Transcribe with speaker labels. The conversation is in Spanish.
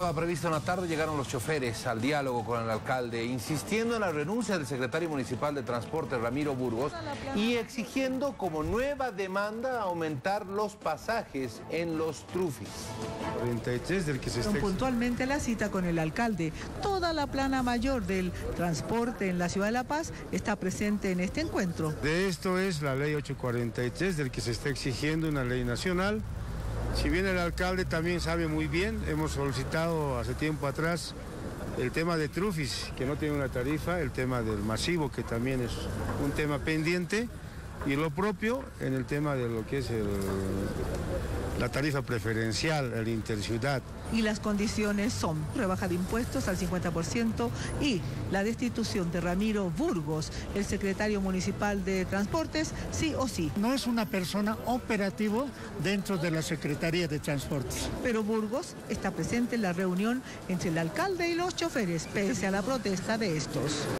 Speaker 1: Estaba prevista una tarde, llegaron los choferes al diálogo con el alcalde, insistiendo en la renuncia del secretario municipal de Transporte, Ramiro Burgos, y exigiendo como nueva demanda aumentar los pasajes en los trufis.
Speaker 2: 43 del que se está...
Speaker 3: Puntualmente la cita con el alcalde. Toda la plana mayor del transporte en la ciudad de La Paz está presente en este encuentro.
Speaker 2: De esto es la ley 843 del que se está exigiendo una ley nacional. Si bien el alcalde también sabe muy bien, hemos solicitado hace tiempo atrás el tema de trufis, que no tiene una tarifa, el tema del masivo, que también es un tema pendiente, y lo propio en el tema de lo que es la tarifa preferencial, el interciudad.
Speaker 3: Y las condiciones son rebaja de impuestos al 50% y la destitución de Ramiro Burgos, el secretario municipal de Transportes, sí o sí.
Speaker 4: No es una persona operativo dentro de la Secretaría de Transportes.
Speaker 3: Pero Burgos está presente en la reunión entre el alcalde y los choferes, pese a la protesta de estos.